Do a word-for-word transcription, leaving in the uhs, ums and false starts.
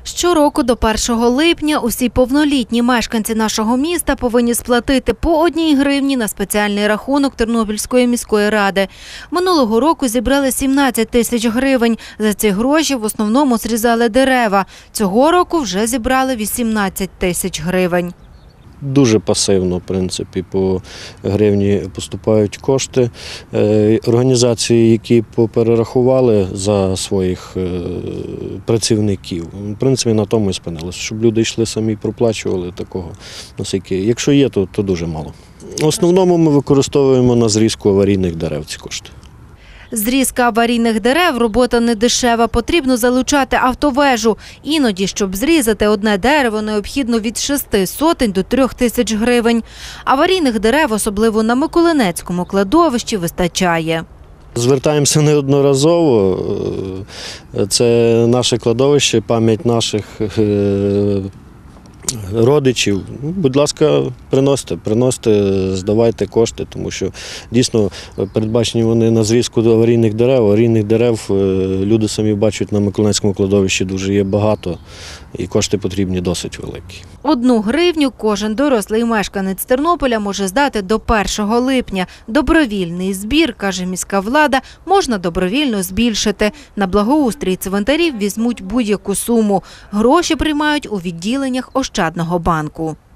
Щороку до першого липня усі повнолітні мешканці нашого міста повинні сплатити по одній гривні на спеціальний рахунок Тернопільської міської ради. Минулого року зібрали сімнадцять тисяч гривень. За ці гроші в основному зрізали дерева. Цього року вже зібрали вісімнадцять тисяч гривень. Дуже пасивно, в принципі, по гривні поступають кошти. Організації, які поперерахували за своїх працівників, в принципі, на тому і спинилися, щоб люди йшли самі, проплачували такого. Наскільки, якщо є, то, то дуже мало. В основному ми використовуємо на зрізку аварійних дерев ці кошти. Зрізка аварійних дерев – робота не дешева, потрібно залучати автовежу. Іноді, щоб зрізати одне дерево, необхідно від шести сотень до трьох тисяч гривень. Аварійних дерев, особливо на Миколинецькому кладовищі, вистачає. Звертаємося неодноразово. Це наше кладовище, пам'ять наших родичів. Будь ласка, приносите, приносите, здавайте кошти, тому що дійсно передбачені вони на зрізку аварійних дерев. Аварійних дерев люди самі бачать на Миколинецькому кладовищі дуже є багато і кошти потрібні досить великі. Одну гривню кожен дорослий мешканець Тернополя може здати до першого липня. Добровільний збір, каже міська влада, можна добровільно збільшити. На благоустрій цвинтарів візьмуть будь-яку суму. Гроші приймають у відділеннях Ощадного банку.